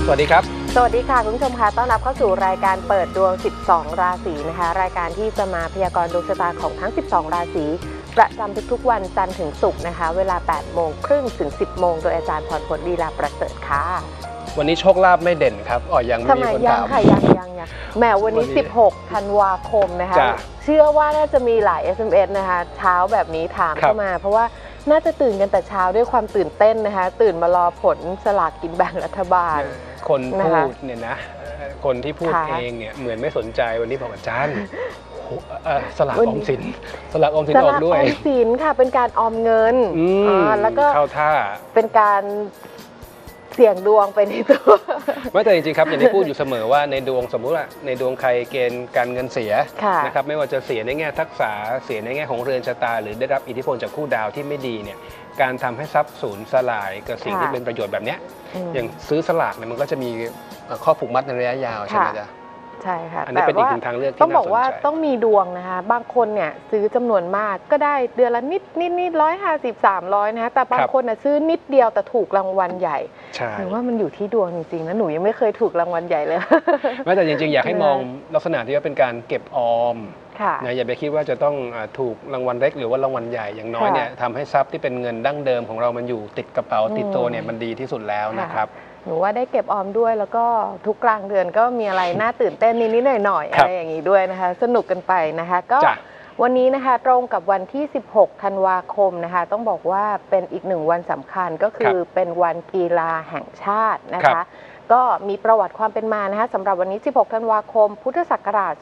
วัสดีครับสวัสดีค่ะคุณผู้ชมค่ะต้อนรับเข้าสู่รายการเปิดดวง12ราศีนะคะรายการที่จะมาพยากรณ์ดวงชะตาของทั้ง12ราศีประจำทุกๆวันจันทร์ถึงศุกร์นะคะเวลา 8:30 ถึง 10 โมงโดยอาจารย์พรพลลีลาประเสริฐค่ะวันนี้โชคลาภไม่เด่นครับยังไม่มีคนถามค่ะยังแหมวันนี้16ธันวาคมนะคะเชื่อว่าน่าจะมีหลาย SMS นะคะเช้าแบบนี้ถามเข้ามาเพราะว่าน่าจะตื่นกันแต่เช้าด้วยความตื่นเต้นนะคะตื่นมารอผลสลากกินแบ่งรัฐบาลคนพูดเนี่ยนะคนที่พูดเองเนี่ยเหมือนไม่สนใจวันนี้บอกอาจารย์สลากออมสินออกด้วยสลากออมสินค่ะเป็นการออมเงินแล้วก็เข้าท่าเป็นการเสี่ยงดวงไปในตัวไม่แต่จริงๆครับอย่างที่พูดอยู่เสมอว่าในดวงสมมุติว่าในดวงใครเกณฑ์การเงินเสียนะครับไม่ว่าจะเสียในแง่ทักษะเสียในแง่ของเรือนชะตาหรือได้รับอิทธิพลจากคู่ดาวที่ไม่ดีเนี่ยการทำให้ทรัพย์สูญสลายกับสิ่งที่เป็นประโยชน์แบบนี้อย่างซื้อสลากเนี่ยมันก็จะมีข้อผูกมัดในระยะยาวใช่ไหมจ๊ะใช่ค่ะอันนี้เป็นอีกหนึ่งทางเลือกที่ต้องบอกว่าต้องมีดวงนะคะบางคนเนี่ยซื้อจำนวนมากก็ได้เดือนละนิด150 300นะคะแต่บางคนซื้อนิดเดียวแต่ถูกรางวัลใหญ่หรือว่ามันอยู่ที่ดวงจริงๆนะหนูยังไม่เคยถูกรางวัลใหญ่เลยไม่แต่จริงๆอยากให้มองลักษณะที่ว่าเป็นการเก็บออมนะอย่าไปคิดว่าจะต้องถูกรางวัลเล็กหรือว่ารางวัลใหญ่อย่างน้อยเนี่ยทำให้ทรัพย์ที่เป็นเงินดั้งเดิมของเรามันอยู่ติดกระเป๋าติดตัวเนี่ยมันดีที่สุดแล้วนะครับหนูว่าได้เก็บออมด้วยแล้วก็ทุกกลางเดือนก็มีอะไรน่าตื่นเต้นนิดๆหน่อยๆอะไรอย่างนี้ด้วยนะคะสนุกกันไปนะคะก็วันนี้นะคะตรงกับวันที่16ธันวาคมนะคะต้องบอกว่าเป็นอีกหนึ่งวันสำคัญก็คือเป็นวันกีฬาแห่งชาตินะคะก็มีประวัติความเป็นมานะคะสำหรับวันนี้16ธันวาคมพุทธศักราช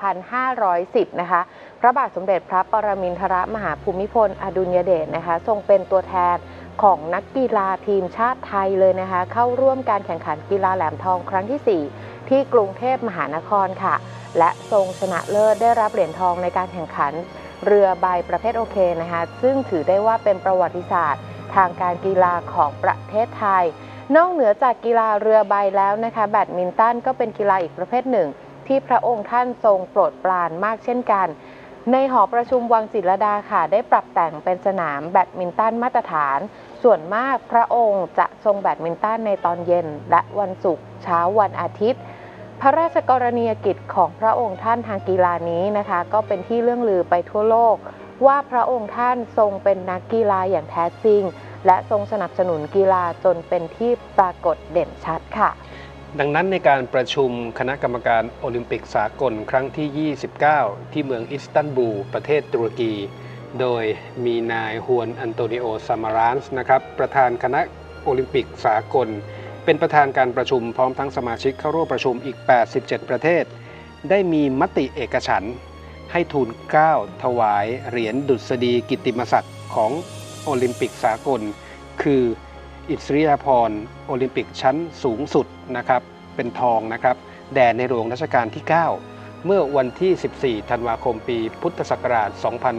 2510นะคะพระบาทสมเด็จพระปรมินทรมหาภูมิพลอดุลยเดชนะคะทรงเป็นตัวแทนของนักกีฬาทีมชาติไทยเลยนะคะเข้าร่วมการแข่งขันกีฬาแหลมทองครั้งที่4ที่กรุงเทพมหานครค่ะและทรงชนะเลิศได้รับเหรียญทองในการแข่งขันเรือใบประเภทโอเคนะคะซึ่งถือได้ว่าเป็นประวัติศาสตร์ทางการกีฬาของประเทศไทยนอกเหนือจากกีฬาเรือใบแล้วนะคะแบดมินตันก็เป็นกีฬาอีกประเภทหนึ่งที่พระองค์ท่านทรงโปรดปรานมากเช่นกันในหอประชุมวังศิลดาค่ะได้ปรับแต่งเป็นสนามแบดมินตันมาตรฐานส่วนมากพระองค์จะทรงแบดมินตันในตอนเย็นและวันศุกร์เช้าวันอาทิตย์พระราชกรณียกิจของพระองค์ท่านทางกีฬานี้นะคะก็เป็นที่เรื่องลือไปทั่วโลกว่าพระองค์ท่านทรงเป็นนักกีฬาอย่างแท้จริงและทรงสนับสนุนกีฬาจนเป็นที่ปรากฏเด่นชัดค่ะดังนั้นในการประชุมคณะกรรมการโอลิมปิกสากลครั้งที่29ที่เมืองอิสตันบูลประเทศตุรกีโดยมีนายฮวนอันโตนิโอซามารานส์นะครับประธานคณะโอลิมปิกสากลเป็นประธานการประชุมพร้อมทั้งสมาชิกเข้าร่วมประชุมอีก87ประเทศได้มีมติเอกฉันท์ให้ทูลเกล้าถวายเหรียญดุษฎีกิตติมศักดิ์ของโอลิมปิกสากลคืออิสริยาภรณ์โอลิมปิกชั้นสูงสุดนะครับเป็นทองนะครับแด่ในหลวงรัชกาลที่9เมื่อวันที่14ธันวาคมปีพุทธศักราช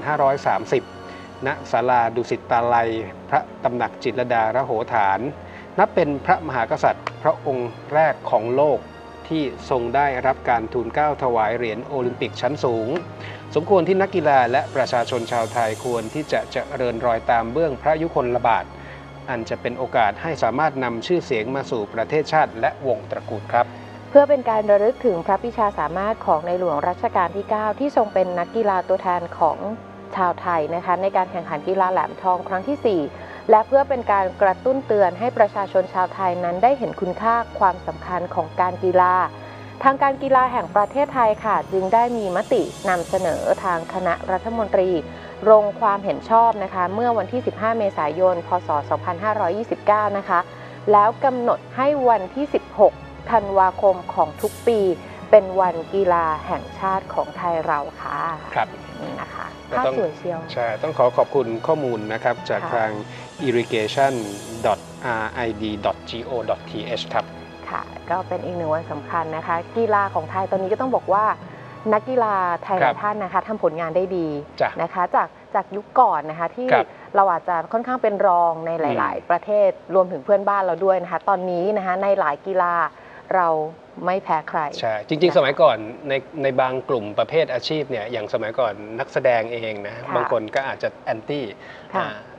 2530ณศาลาดุสิตตาลัยพระตำหนักจิตรลดาระโหฐานนับเป็นพระมหากษัตริย์พระองค์แรกของโลกที่ทรงได้รับการทูลเกล้าถวายเหรียญโอลิมปิกชั้นสูงสมควรที่นักกีฬาและประชาชนชาวไทยควรที่จะเจริญรอยตามเบื้องพระยุคลบาทอันจะเป็นโอกาสให้สามารถนำชื่อเสียงมาสู่ประเทศชาติและวงตระกูลครับเพื่อเป็นการระลึกถึงพระปิชาสามารถของในหลวงรัชกาลที่9ที่ทรงเป็นนักกีฬาตัวแทนของชาวไทยนะคะในการแข่งขันกีฬาแหลมทองครั้งที่4และเพื่อเป็นการกระตุ้นเตือนให้ประชาชนชาวไทยนั้นได้เห็นคุณค่าความสำคัญของการกีฬาทางการกีฬาแห่งประเทศไทยค่ะจึงได้มีมตินำเสนอทางคณะรัฐมนตรีลงความเห็นชอบนะคะเมื่อวันที่15เมษายนพศ2529นะคะแล้วกำหนดให้วันที่16ธันวาคมของทุกปีเป็นวันกีฬาแห่งชาติของไทยเราค่ะครับนี่นะคะภาพสวยเชียวใช่ต้องขอบคุณข้อมูลนะครับจากทาง irrigation.rid.go.th ครับค่ะก็เป็นอีกหนึ่งวันสำคัญนะคะกีฬาของไทยตอนนี้ก็ต้องบอกว่านักกีฬาไทยท่านนะคะทำผลงานได้ดีนะคะจากยุคก่อนนะคะที่เราอาจจะค่อนข้างเป็นรองในหลายๆประเทศรวมถึงเพื่อนบ้านเราด้วยนะคะตอนนี้นะคะในหลายกีฬาเราไม่แพ้ใครใช่จริงๆสมัยก่อนในบางกลุ่มประเภทอาชีพเนี่ยอย่างสมัยก่อนนักแสดงเองนะบางคนก็อาจจะแอนตี้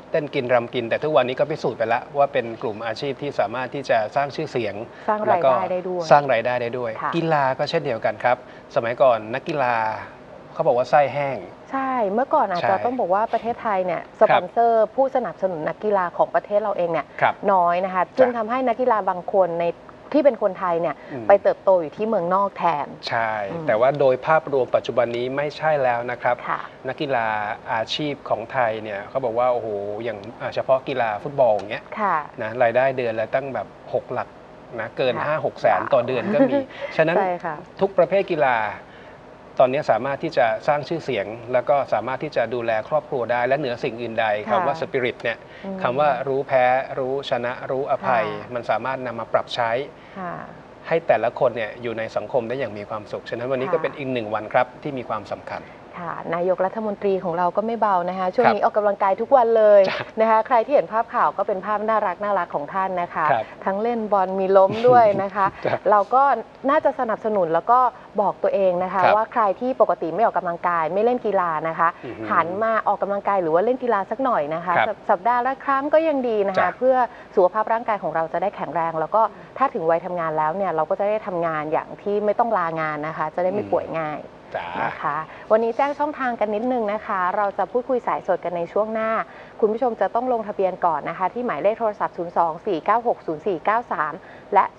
เต้นกินรำกินแต่ทุกวันนี้ก็พิสูจน์ไปแล้วว่าเป็นกลุ่มอาชีพที่สามารถที่จะสร้างชื่อเสียงสร้างรายได้ได้ด้วยสร้างรายได้ได้ด้วยกีฬาก็เช่นเดียวกันครับสมัยก่อนนักกีฬาเขาบอกว่าไส้แห้งใช่เมื่อก่อนอาจจะต้องบอกว่าประเทศไทยเนี่ยสปอนเซอร์ผู้สนับสนุนนักกีฬาของประเทศเราเองเนี่ยน้อยนะคะจึงทำให้นักกีฬาบางคนในที่เป็นคนไทยเนี่ยไปเติบโตอยู่ที่เมืองนอกแทนใช่แต่ว่าโดยภาพรวมปัจจุบันนี้ไม่ใช่แล้วนะครับนักกีฬาอาชีพของไทยเนี่ยเขาบอกว่าโอ้โหอย่างเฉพาะกีฬาฟุตบอลอย่างเงี้ยนะรายได้เดือนละตั้งแบบ6 หลักนะเกิน 5-6 แสนต่อเดือนก็มีฉะนั้นทุกประเภทกีฬาตอนนี้สามารถที่จะสร้างชื่อเสียงแล้วก็สามารถที่จะดูแลครอบครัวได้และเหนือสิ่งอื่นใดคำว่าสปิริตเนี่ยคำว่ารู้แพ้รู้ชนะรู้อภัยมันสามารถนำมาปรับใช้ให้แต่ละคนเนี่ยอยู่ในสังคมได้อย่างมีความสุขฉะนั้นวันนี้ก็เป็นอีก1 วันครับที่มีความสำคัญนายกรัฐมนตรีของเราก็ไม่เบานะคะช่วงนี้ออกกำลังกายทุกวันเลยนะคะใครที่เห็นภาพข่าวก็เป็นภาพน่ารักของท่านนะคะทั้งเล่นบอลมีล้มด้วยนะคะเราก็น่าจะสนับสนุนแล้วก็บอกตัวเองนะคะว่าใครที่ปกติไม่ออกกำลังกายไม่เล่นกีฬานะคะหันมาออกกำลังกายหรือว่าเล่นกีฬาสักหน่อยนะคะสัปดาห์ละครั้งก็ยังดีนะคะเพื่อสุขภาพร่างกายของเราจะได้แข็งแรงแล้วก็ถ้าถึงวัยทำงานแล้วเนี่ยเราก็จะได้ทำงานอย่างที่ไม่ต้องลางานนะคะจะได้ไม่ป่วยง่ายนะคะวันนี้แจ้งช่องทางกันนิดนึงนะคะเราจะพูดคุยสายสดกันในช่วงหน้าคุณผู้ชมจะต้องลงทะเบียนก่อนนะคะที่หมายเลขโทรศัพท์ 024960493 และ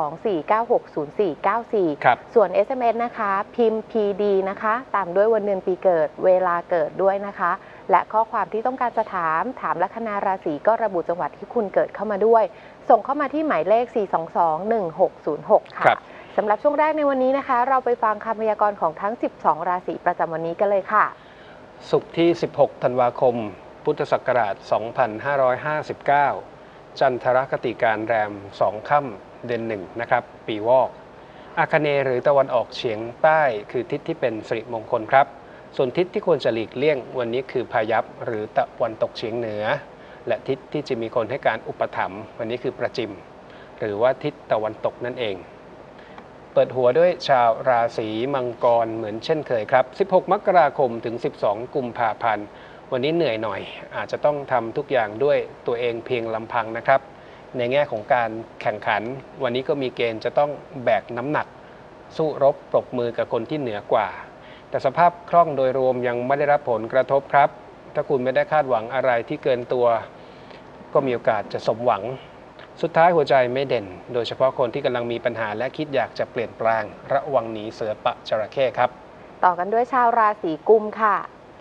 024960494 ส่วน SMS นะคะพิมพ์ PD นะคะตามด้วยวันเดือนปีเกิดเวลาเกิดด้วยนะคะและข้อความที่ต้องการจะถามลัคนาราศีก็ระบุจังหวัดที่คุณเกิดเข้ามาด้วยส่งเข้ามาที่หมายเลข 4221606 ค่ะสำหรับช่วงแรกในวันนี้นะคะเราไปฟังคำพยากรณ์ของทั้ง12ราศีประจำวันนี้กันเลยค่ะศุกร์ที่16ธันวาคมพุทธศักราช2559จันทรคติการแรม2 ค่ำเดือน1นะครับปีวอกอาคเนย์หรือตะวันออกเฉียงใต้คือทิศที่เป็นสิริมงคลครับส่วนทิศที่ควรจะหลีกเลี่ยงวันนี้คือพายัพหรือตะวันตกเฉียงเหนือและทิศที่จะมีคนให้การอุปถัมภ์วันนี้คือประจิมหรือว่าทิศตะวันตกนั่นเองเปิดหัวด้วยชาวราศีมังกรเหมือนเช่นเคยครับ16 มกราคมถึง12 กุมภาพันธ์วันนี้เหนื่อยหน่อยอาจจะต้องทำทุกอย่างด้วยตัวเองเพียงลำพังนะครับในแง่ของการแข่งขันวันนี้ก็มีเกณฑ์จะต้องแบกน้ำหนักสู้รบปรบมือกับคนที่เหนือกว่าแต่สภาพคล่องโดยรวมยังไม่ได้รับผลกระทบครับถ้าคุณไม่ได้คาดหวังอะไรที่เกินตัวก็มีโอกาสจะสมหวังสุดท้ายหัวใจไม่เด่นโดยเฉพาะคนที่กำลังมีปัญหาและคิดอยากจะเปลี่ยนแปลงระวังหนีเสือปะจระเข้ครับต่อกันด้วยชาวราศีกุมค่ะ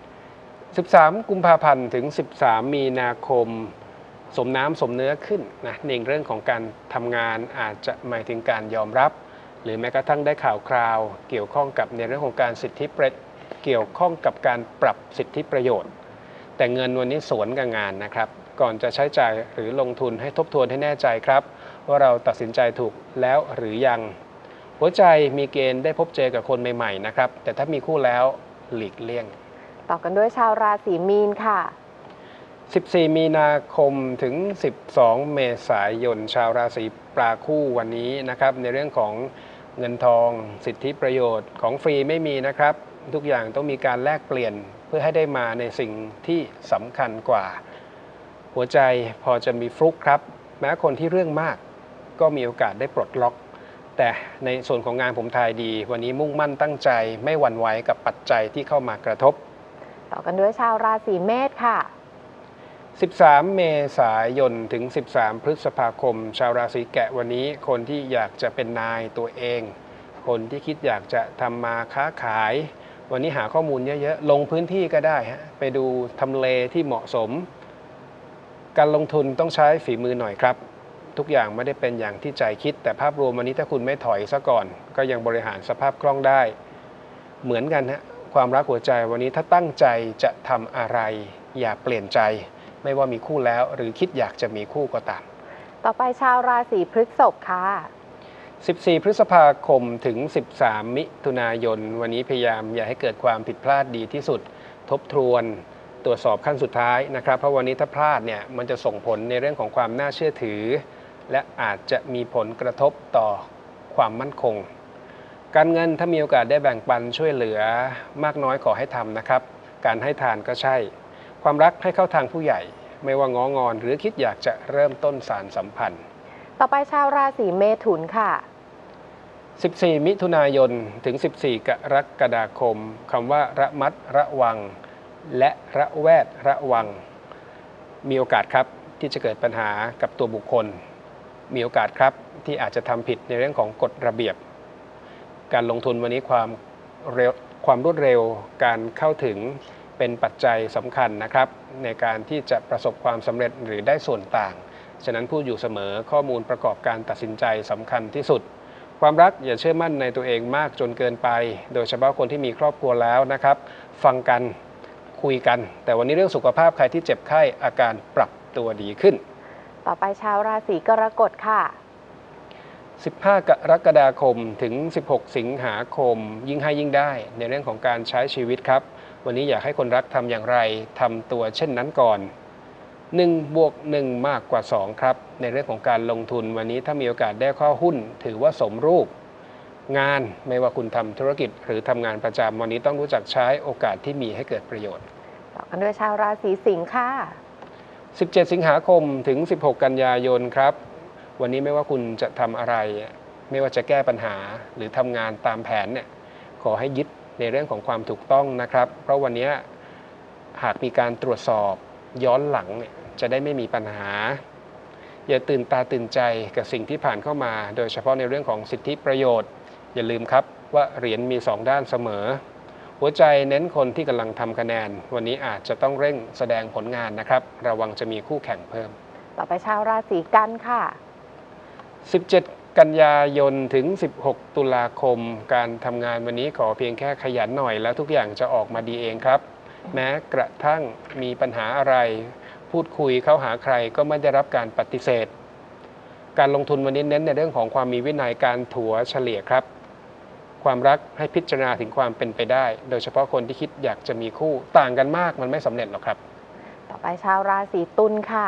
13 กุมภาพันธ์ถึง13 มีนาคมสมน้ำสมเนื้อขึ้นนะในเรื่องของการทำงานอาจจะหมายถึงการยอมรับหรือแม้กระทั่งได้ข่าวคราวเกี่ยวข้องกับในเรื่องของการสิทธิเกี่ยวข้องกับการปรับสิทธิประโยชน์แต่เงินวันนี้สวนกับงานนะครับก่อนจะใช้จ่ายหรือลงทุนให้ทบทวนให้แน่ใจครับว่าเราตัดสินใจถูกแล้วหรือยังหัวใจมีเกณฑ์ได้พบเจอกับคนใหม่ๆนะครับแต่ถ้ามีคู่แล้วหลีกเลี่ยงต่อกันด้วยชาวราศีมีนค่ะ 14 มีนาคมถึง12 เมษายนชาวราศีปลาคู่วันนี้นะครับในเรื่องของเงินทองสิทธิประโยชน์ของฟรีไม่มีนะครับทุกอย่างต้องมีการแลกเปลี่ยนเพื่อให้ได้มาในสิ่งที่สำคัญกว่าหัวใจพอจะมีฟลุกครับแม้คนที่เรื่องมากก็มีโอกาสได้ปลดล็อกแต่ในส่วนของงานผมทายดีวันนี้มุ่งมั่นตั้งใจไม่หวั่นไหวกับปัจจัยที่เข้ามากระทบต่อกันด้วยชาวราศีเมษค่ะ 13 เมษายนถึง13 พฤษภาคมชาวราศีแกะวันนี้คนที่อยากจะเป็นนายตัวเองคนที่คิดอยากจะทำมาค้าขายวันนี้หาข้อมูลเยอะๆลงพื้นที่ก็ได้ฮะไปดูทำเลที่เหมาะสมการลงทุนต้องใช้ฝีมือหน่อยครับทุกอย่างไม่ได้เป็นอย่างที่ใจคิดแต่ภาพรวมวันนี้ถ้าคุณไม่ถอยซะก่อนก็ยังบริหารสภาพคล่องได้เหมือนกันฮะความรักหัวใจวันนี้ถ้าตั้งใจจะทำอะไรอย่าเปลี่ยนใจไม่ว่ามีคู่แล้วหรือคิดอยากจะมีคู่ก็ตามต่อไปชาวราศีพฤษภค่ะ 14 พฤษภาคมถึง13 มิถุนายนวันนี้พยายามอย่าให้เกิดความผิดพลาดดีที่สุดทบทวนตรวจสอบขั้นสุดท้ายนะครับเพราะวันนี้ถ้าพลาดเนี่ยมันจะส่งผลในเรื่องของความน่าเชื่อถือและอาจจะมีผลกระทบต่อความมั่นคงการเงินถ้ามีโอกาสได้แบ่งปันช่วยเหลือมากน้อยขอให้ทำนะครับการให้ทานก็ใช่ความรักให้เข้าทางผู้ใหญ่ไม่ว่าง้องอนหรือคิดอยากจะเริ่มต้นสารสัมพันธ์ต่อไปชาวราศีเมถุนค่ะ 14 มิถุนายนถึง 14 กรกฎาคมคำว่าระมัดระวังและระแวดระวังมีโอกาสครับที่จะเกิดปัญหากับตัวบุคคลมีโอกาสครับที่อาจจะทำผิดในเรื่องของกฎระเบียบการลงทุนวันนี้ความรวดเร็วการเข้าถึงเป็นปัจจัยสำคัญนะครับในการที่จะประสบความสำเร็จหรือได้ส่วนต่างฉะนั้นพูดอยู่เสมอข้อมูลประกอบการตัดสินใจสำคัญที่สุดความรักอย่าเชื่อมั่นในตัวเองมากจนเกินไปโดยเฉพาะคนที่มีครอบครัวแล้วนะครับฟังกันคุยกันแต่วันนี้เรื่องสุขภาพใครที่เจ็บไข้อาการปรับตัวดีขึ้นต่อไปชาวราศีกรกฎค่ะ 15 กรกฎาคมถึง 16 สิงหาคมยิ่งให้ยิ่งได้ในเรื่องของการใช้ชีวิตครับวันนี้อยากให้คนรักทำอย่างไรทำตัวเช่นนั้นก่อน1 บวก 1 มากกว่า 2ครับในเรื่องของการลงทุนวันนี้ถ้ามีโอกาสได้เข้าหุ้นถือว่าสมรูปงานไม่ว่าคุณทำธุรกิจหรือทำงานประจำวันนี้ต้องรู้จักใช้โอกาสที่มีให้เกิดประโยชน์ต่อกันด้วยชาวราศีสิงค์ค่ะ 17 สิงหาคมถึง 16 กันยายนครับวันนี้ไม่ว่าคุณจะทำอะไรไม่ว่าจะแก้ปัญหาหรือทำงานตามแผนเนี่ยขอให้ยึดในเรื่องของความถูกต้องนะครับเพราะวันนี้หากมีการตรวจสอบย้อนหลังจะได้ไม่มีปัญหาอย่าตื่นตาตื่นใจกับสิ่งที่ผ่านเข้ามาโดยเฉพาะในเรื่องของสิทธิประโยชน์อย่าลืมครับว่าเหรียญมี2ด้านเสมอหัวใจเน้นคนที่กำลังทำคะแนนวันนี้อาจจะต้องเร่งแสดงผลงานนะครับระวังจะมีคู่แข่งเพิ่มต่อไปชาวราศีกันค่ะ 17 กันยายนถึง 16 ตุลาคมการทำงานวันนี้ขอเพียงแค่ขยันหน่อยแล้วทุกอย่างจะออกมาดีเองครับแม้กระทั่งมีปัญหาอะไรพูดคุยเข้าหาใครก็ไม่ได้รับการปฏิเสธการลงทุนวันนี้เน้นในเรื่องของความมีวินัยการถัวเฉลี่ยครับความรักให้พิจารณาถึงความเป็นไปได้โดยเฉพาะคนที่คิดอยากจะมีคู่ต่างกันมากมันไม่สำเร็จหรอกครับต่อไปชาวราศีตุลค่ะ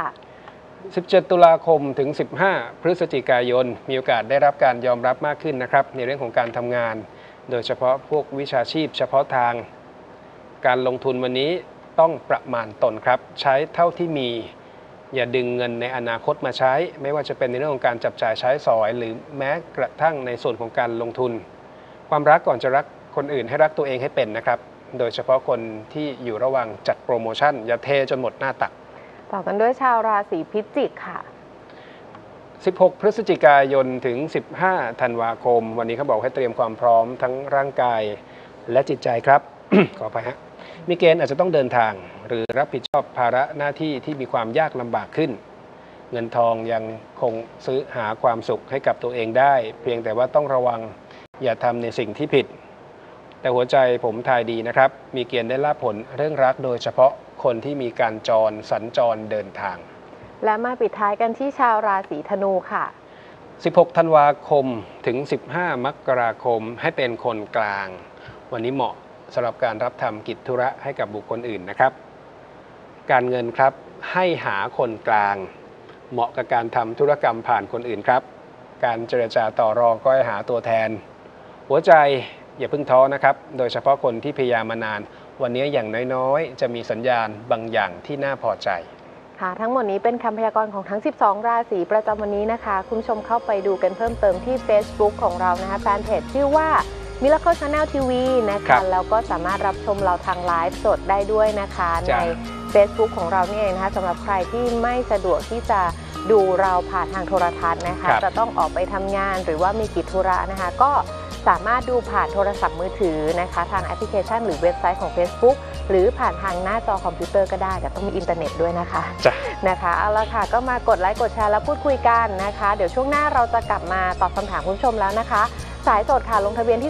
17 ตุลาคมถึง 15 พฤศจิกายนมีโอกาสได้รับการยอมรับมากขึ้นนะครับในเรื่องของการทำงานโดยเฉพาะพวกวิชาชีพเฉพาะทางการลงทุนวันนี้ต้องประมาณตนครับใช้เท่าที่มีอย่าดึงเงินในอนาคตมาใช้ไม่ว่าจะเป็นในเรื่องของการจับจ่ายใช้สอยหรือแม้กระทั่งในส่วนของการลงทุนความรักก่อนจะรักคนอื่นให้รักตัวเองให้เป็นนะครับโดยเฉพาะคนที่อยู่ระหว่างจัดโปรโมชั่นอย่าเทจนหมดหน้าตักต่อกันด้วยชาวราศีพิจิกค่ะ 16 พฤศจิกายนถึง 15 ธันวาคมวันนี้เขาบอกให้เตรียมความพร้อมทั้งร่างกายและจิตใจครับ ขอไปฮะมีเกณฑ์อาจจะต้องเดินทางหรือรับผิดชอบภาระหน้าที่ที่มีความยากลำบากขึ้นเงินทองยังคงซื้อหาความสุขให้กับตัวเองได้เพียงแต่ว่าต้องระวังอย่าทำในสิ่งที่ผิดแต่หัวใจผมทายดีนะครับมีเกณฑ์ได้ลาภผลเรื่องรักโดยเฉพาะคนที่มีการสัญจรเดินทางและมาปิดท้ายกันที่ชาวราศีธนูค่ะ 16 ธันวาคมถึง 15 มกราคมให้เป็นคนกลางวันนี้เหมาะสำหรับการรับทำกิจธุระให้กับบุคคลอื่นนะครับการเงินครับให้หาคนกลางเหมาะกับการทำธุรกรรมผ่านคนอื่นครับการเจรจาต่อรองก็ให้หาตัวแทนหัวใจอย่าเพิ่งท้อนะครับโดยเฉพาะคนที่พยายามมานานวันนี้อย่างน้อยๆจะมีสัญญาณบางอย่างที่น่าพอใจค่ะทั้งหมดนี้เป็นคำพยากรณ์ของทั้ง12ราศีประจำวันนี้นะคะคุณผู้ชมเข้าไปดูกันเพิ่มเติมที่ Facebook ของเรานะคะแฟนเพจชื่อว่า Miracle Channel TV นะคะแล้วก็สามารถรับชมเราทางไลฟ์สดได้ด้วยนะคะใน Facebook ของเรานี่เองนะคะสำหรับใครที่ไม่สะดวกที่จะดูเราผ่านทางโทรทัศน์นะคะจะต้องออกไปทำงานหรือว่ามีกิจธุระนะคะก็สามารถดูผ่านโทรศัพท์มือถือนะคะทางแอปพลิเคชันหรือเว็บไซต์ของ Facebook หรือผ่านทางหน้าจอคอมพิวเตอร์ก็ได้แต่ต้องมีอินเทอร์เน็ตด้วยนะคะนะคะเอาละค่ะก็มากดไลค์กดแชร์แล้วพูดคุยกันนะคะเดี๋ยวช่วงหน้าเราจะกลับมาตอบคำถามคุณผู้ชมแล้วนะคะสายสดค่ะลงทะเบียนที่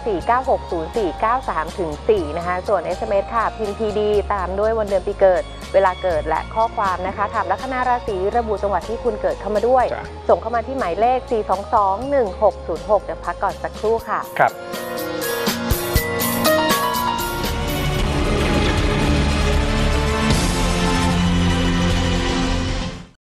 024960493-4 นะคะส่วน SMS ค่ะพิมพ์ PD ตามด้วยวันเดือนปีเกิดเวลาเกิดและข้อความนะคะถามลัคนาราศีระบุจังหวัดที่คุณเกิดเข้ามาด้วยส่งเข้ามาที่หมายเลข 4221606 เดี๋ยวพักก่อนสักครู่ค่ะครับ